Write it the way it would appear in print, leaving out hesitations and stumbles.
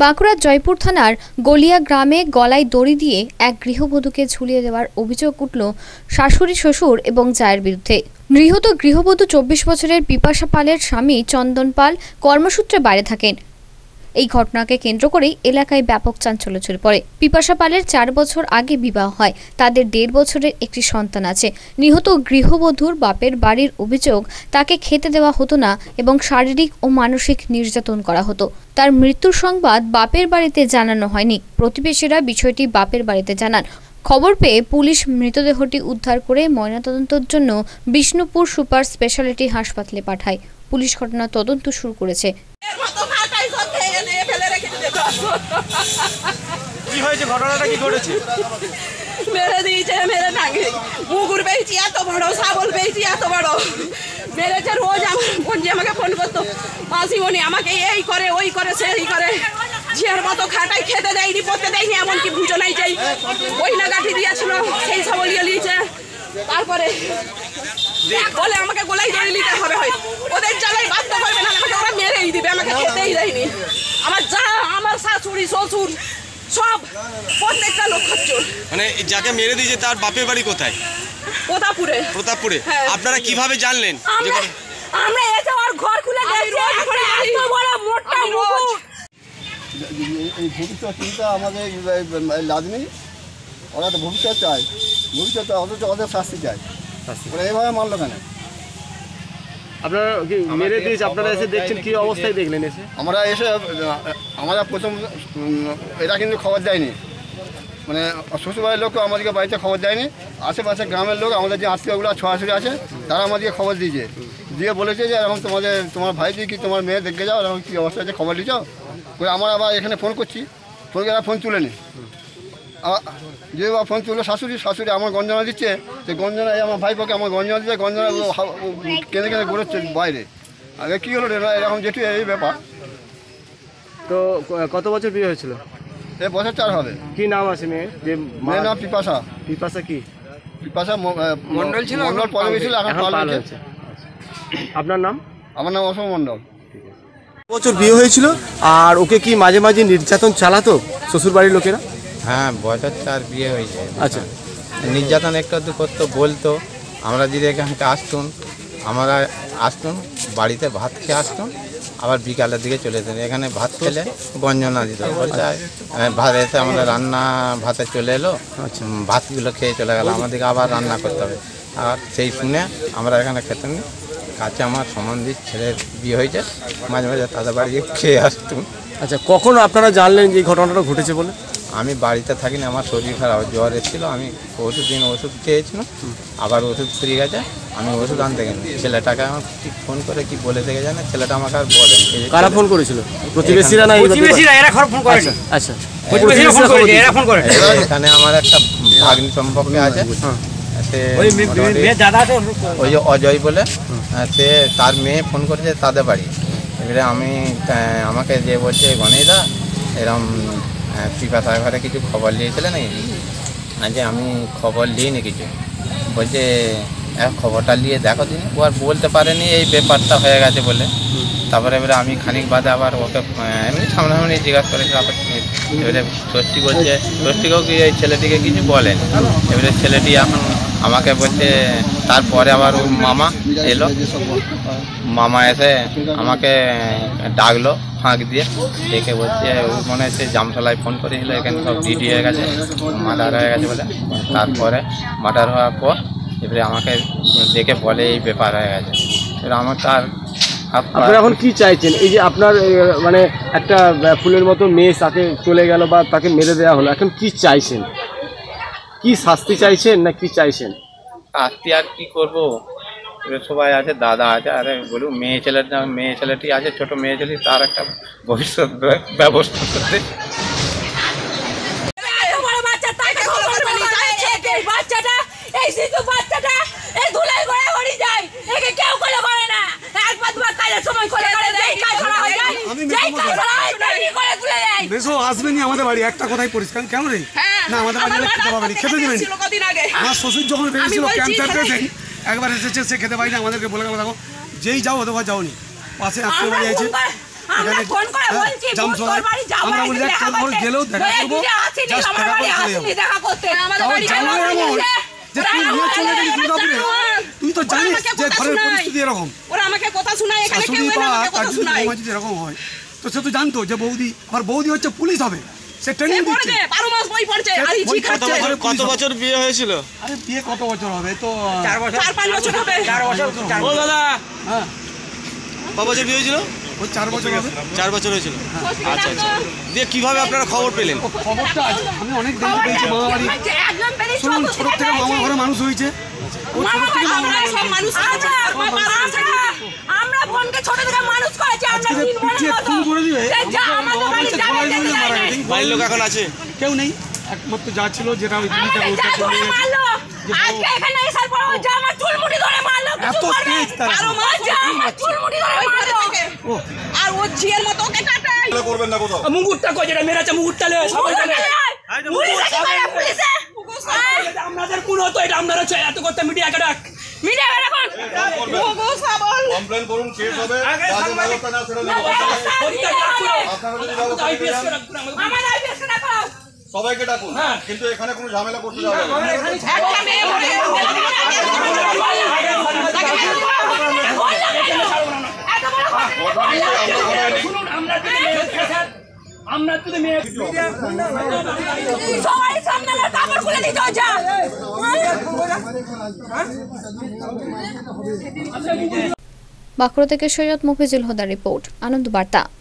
বাঁকুড়ার জয়পুর থানার গলিয়া গ্রামে গলায় দড়ি দিয়ে এক গৃহবধূকে ঝুলিয়ে দেওয়ার অভিযোগ উঠল শাশুড়ি, শ্বশুর এবং জায়ের বিরুদ্ধে। নিহত গৃহবধূ 24 বছরের পিপাসা পালের স্বামী চন্দন পাল কর্মসূত্রে বাইরে থাকেন। এই ঘটনাকে কেন্দ্র করেই এলাকায় ব্যাপক চাঞ্চল্য ছড়িয়ে পড়ে। পিপাসা পালের 4 বছর আগে বিবাহ হয়, তাদের 1.5 বছরের একটি সন্তান আছে। নিহত গৃহবধূর বাপের বাড়ির অভিযোগ, তাকে খেতে দেওয়া হতো না এবং শারীরিক ও মানসিক নির্যাতন করা হতো। তার মৃত্যুর সংবাদ বাপের বাড়িতে জানানো হয়নি। প্রতিবেশীরা বিষয়টি বাপের বাড়িতে জানান। খবর পেয়ে পুলিশ মৃতদেহটি উদ্ধার করে ময়নাতদন্তের জন্য বিষ্ণুপুর সুপার স্পেশালিটি হাসপাতালে পাঠায়। পুলিশ ঘটনা তদন্ত শুরু করেছে। কি হয়েছে, ঘটনাটা কি ঘটেছে? মেরে দিয়েছে, মেরে নাকি মুগুর পেয়েছি এত বড়, শাবল পেয়েছি এত বড় মেরেছে। রোজ আমার বোনজি আমাকে ফোন করতো, মাসিমণি আমাকে এই করে ওই করে সেই করে, ঝিয়ার মতো খাটাই, খেতে দেয়নি, পড়তে দেয়নি, এমনকি বুঝো নাই যাই বইনা গাঠি দিয়েছিল সেই শাবল নিয়েছে। তারপরে বলে আমাকে গোলাই ধরে নিতে হবে, হয় ওদের জ্বালাই বাধ্য করবে না, আমাকে ওরা মেরেই দিবে, আমাকে খেতেই দেয়নি। আমার যা, আমার শাশুড়ি, শ্বশুর সব প্রত্যেকটা লোক খচ্চর। মানে যাকে মেরে দিয়েছে তার বাপের বাড়ি কোথায়? প্রতাপপুরে। প্রতাপপুরে? আপনারা কিভাবে জানলেন? আমরা এসে ওর ঘর খুলে দেখছি, এত বড় মোটা মুকুট। এই ভবিষ্যৎ চিন্তা আমাদের লাদনি, ওরা তো ভবিষ্যৎ চায়, ভবিষ্যৎ অথচ ওদের শাস্তি চায়। ওরা এইভাবে মারলো কেন? আপনারা কি মেরে দিয়েছে, আপনারা এসে দেখছেন, কি অবস্থায় দেখলেন এসে? আমরা প্রথম এটা কিন্তু খবর দেয়নি, মানে শ্বশুরবাড়ির লোক আমাদেরকে বাড়িতে খবর দেয়নি। আশেপাশে গ্রামের লোক, আমাদের যে আত্মীয়গুলো ছড়াছড়ি আছে, তারা আমাদেরকে খবর দিয়েছে, দিয়ে বলেছে যে এরকম তোমার ভাইজি কি তোমার মেয়ে দেখে যাও, এরকম কী অবস্থা আছে খবর নিয়ে যাও। করে আমরা আবার এখানে ফোন করছি, ফোন করে ফোন তুলেনি। যে বা ফোন তুললো শাশুড়ি আমার গঞ্জনা দিচ্ছে, যে গঞ্জনা আমার ভাইপোকে আমার গঞ্জনা দিচ্ছে, গঞ্জনা কেঁদে কেঁদে ঘুরোচ্ছে বাইরে। আগে কী হলো এরকম যেটু এই ব্যাপার। তো কত বছর বিয়ে হয়েছিল? এই বছর 4 হবে। কি নাম আছে মেয়ে? যে মেয়ের নাম পিপাসা। পিপাসা কি? পিপাসা মণ্ডল ছিল, মণ্ডল পদবী ছিল, এখন পাল হয়েছে। আপনার নাম? আমার নাম অসম মণ্ডল। বছর বিয়ে হয়েছিল, আর ওকে কি মাঝে মাঝে নির্যাতন চালাতো শ্বশুরবাড়ির লোকেরা? হ্যাঁ, বছর 4 বিয়ে হয়েছে। আচ্ছা, নির্যাতন একটু করতো, বলতো। আমরা যদি এখানে আসতুন বাড়িতে ভাত খেয়ে আসতুন, আবার বিকালের দিকে চলে যেতেন। এখানে ভাত খেলে গঞ্জনা দিত, বলছে ভাত এসে আমাদের রান্না ভাতে চলে এলো, ভাতগুলো খেয়ে চলে গেল, আমাদেরকে আবার রান্না করতে হবে। আর সেই শুনে আমরা এখানে খেতাম না। কাছে আমার সম্বন্ধীর ছেলের বিয়ে হয়েছে, মাঝে মাঝে তাদের বাড়ি খেয়ে আসতুন। আচ্ছা, কখন আপনারা জানলেন যে এই ঘটনাটা ঘটেছে বলে? আমি বাড়িতে থাকিনি, আমার শরীর খারাপ, জ্বর এসেছিলো, আমি ওষুধ খেয়েছিলাম, আবার ওষুধ ফুরিয়ে গেছে, আমি ওষুধ আনতে গেছি। ছেলেটাকে আমার ফোন করে কি বলে থেকে যায় না, ছেলেটা আমাকে আর বলেন। কারা ফোন করেছিল? প্রতিবেশীরা? না, আচ্ছা, এখানে আমার একটা ভাগ্নি সম্পর্কে আছে, ওই যে অজয় বলে, সে তার মেয়ে ফোন করেছে তাদের বাড়ি। এবারে আমাকে যে বলছে, গণেশদা এরকম পিপাসা ঘরে কিছু খবর নিয়েছিলে নাকি? যে আমি খবর নিইনি কিছু। বলছে খবরটা নিয়ে দেখো দিন। ও আর বলতে পারেনি এই ব্যাপারটা হয়ে গেছে বলে। তারপরে এবারে আমি খানিক বাদে আবার ওকে এমনি সামনাসামনি জিজ্ঞাসা করেছি। এবারে ষষ্ঠী বলছে, ষষ্ঠীকেও কি এই ছেলেটিকে কিছু বলেন। এবারে ছেলেটি এখন আমাকে বলছে, তারপরে আবার ওর মামা এলো, মামা এসে আমাকে ডাকলো ফাঁক দিয়ে, ডেকে বলছে ওই মনে হচ্ছে জামতলায় ফোন করেছিল, এখানে সব ডিডি হয়ে গেছে, মার্ডার হয়ে গেছে বলে। তারপরে মার্ডার হওয়ার পর এবারে আমাকে ডেকে বলে এই ব্যাপার হয়ে গেছে। এবার আমার তার আপনারা এখন কি চাইছেন? এই যে আপনার মানে একটা ফুলের মতো মেয়ে তাকে চলে গেল বা তাকে মেরে দেওয়া হলো, এখন কি চাইছেন? কি শাস্তি চাইছেন না কি চাইছেন? শাস্তি আর কি করবো, সবাই আছে, দাদা আছে, আরে বলুন মেয়ে ছেলেটি আছে, ছোট মেয়ে ছেলে, তার একটা ভবিষ্যৎ ব্যবস্থা করতে। আসবেনি আমাদের বাড়ি, একটা কথাই পরিষ্কার, কেন রে না আমাদের বাড়ি খেতে দেবেন। আমার শ্বশুর যখন ভেবেছিল ক্যান্সার পেয়েছেন, একবার এসেছে, সে খেতে পারি না, আমাদেরকে বলে গেল দেখো যেই যাও ওদের ঘর যাওনি, পাশে আত্মীয় বাড়ি আছে, আমরা ফোন করে বলছি তোর বাড়ি যাবো আমরা বলি দেখা দেখ তোর গেলেও দেখা করবো জাস্ট আমার দেখা বাড়ি করে চলে আসেনি যাবো দেখা করতে আমাদের বাড়ি জানো এমন যে তুই নিয়ে চলে গেলি দুর্গাপুরে তুই তো জানিস যে ঘরের পরিস্থিতি এরকম ওরা আমাকে কথা শোনায় এখানে কেউ শাশুড়ি এলে বা আমাকে তার কথা যদি শোনায় বৌমা যদি এরকম হয় তো সে তো জানতো যে বৌদি আমার বৌদি হচ্ছে পুলিশ হবে সে ট্রেনিং সে দিচ্ছে পড়ছে 12 মাস বই পড়ছে আর ইজি কত খাচ্ছে বছর কত বছর বিয়ে হয়েছিল? আরে বিয়ে কত বছর হবে তো 4-5 বছর হবে ও দাদা হ্যাঁ ক বছর বিয়ে হয়েছিল? ওই 4 বছর হবে 4 বছর হয়েছিল। আচ্ছা আচ্ছা, দিয়ে কিভাবে আপনারা খবর পেলেন? ও খবরটা আছে আমি অনেক দেরি পেয়েছি মামা বাড়ি একজন বেরিয়ে শুনুন ছোট থেকে মামা ঘরে মানুষ হয়েছে ও ছোট থেকে মামা আমরা সব মানুষ আমরা বোনকে ছোট থেকে মানুষ করেছি আমরা আজকে তিন বোনের পিছিয়ে মতো খুন করে দিবে সে যা আমাদের বাড়ি যাবে যেতে চায় না। বাড়ির লোক এখন আছে? কেউ নেই একমাত্র যা ছিল যেটা ওই দিদিটা আমাদের ওইটা যা ধরে চলে মারলো আজকে এখানে এসে পর ও যা আমার চুলমুড়ি ধরে মারলো কিছু এত করবে তেজ তারা। 12 মাস যা আমার চুলমুড়ি ধরে মারলো আর ও ঝিয়ের মতো ওকে কাটায় মুগুরটা কই যেটা মেরেছে মুগুরটা লয়ে সবাই জানে পুলিশে কি করে পুলিশে আপনাদের কোন হতো এটা আপনারা এত করতে মিডিয়া কাটাক মিডিয়া এখন ওগো সাবল কমপ্লেন করুন কেস হবে আগে যা যা সাংবাদিক- ব্যবস্থা না সেটা পরীক্ষা করো আপনারা যদি ব্যবস্থা আইপিএস নেন, করে আমার আইপিএস না পাও সবাইকে ডাকুন হ্যাঁ। কিন্তু এখানে কোনো ঝামেলা করতে যাবে না একটা মেয়ে মরে এত বড় শুনুন আমরা যদি মেয়ে স্যার আমরা যদি মেয়ে সবাই সামনে আমার কাপড় খুলে দিতে যা বাঁকুড়া থেকে সৈয়দ মফিজুল হুদার রিপোর্ট, আনন্দ বার্তা।